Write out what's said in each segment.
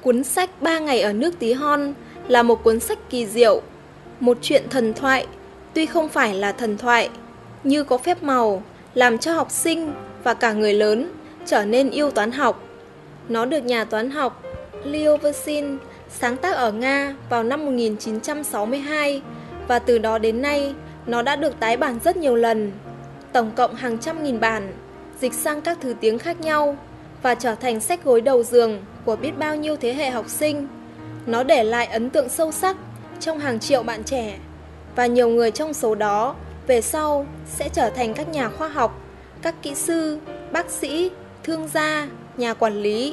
Cuốn sách 3 ngày ở nước Tí Hon là một cuốn sách kỳ diệu, một chuyện thần thoại, tuy không phải là thần thoại, như có phép màu làm cho học sinh và cả người lớn trở nên yêu toán học. Nó được nhà toán học Leo Versin sáng tác ở Nga vào năm 1962 và từ đó đến nay nó đã được tái bản rất nhiều lần, tổng cộng hàng trăm nghìn bản, dịch sang các thứ tiếng khác nhau và trở thành sách gối đầu giường của biết bao nhiêu thế hệ học sinh. Nó để lại ấn tượng sâu sắc trong hàng triệu bạn trẻ và nhiều người trong số đó về sau sẽ trở thành các nhà khoa học, các kỹ sư, bác sĩ, thương gia, nhà quản lý.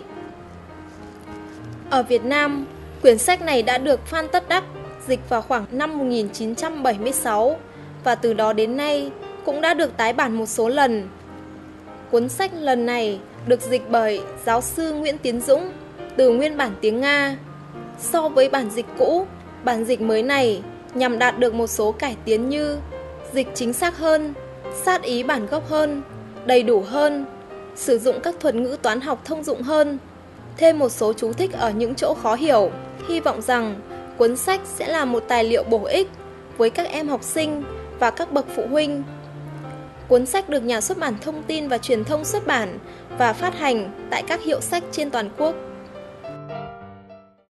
Ở Việt Nam, quyển sách này đã được Phan Tất Đắc dịch vào khoảng năm 1976 và từ đó đến nay cũng đã được tái bản một số lần. Cuốn sách lần này được dịch bởi giáo sư Nguyễn Tiến Dũng từ nguyên bản tiếng Nga. So với bản dịch cũ, bản dịch mới này nhằm đạt được một số cải tiến như dịch chính xác hơn, sát ý bản gốc hơn, đầy đủ hơn, sử dụng các thuật ngữ toán học thông dụng hơn, thêm một số chú thích ở những chỗ khó hiểu. Hy vọng rằng cuốn sách sẽ là một tài liệu bổ ích với các em học sinh và các bậc phụ huynh. Cuốn sách được Nhà xuất bản Thông tin và Truyền thông xuất bản và phát hành tại các hiệu sách trên toàn quốc.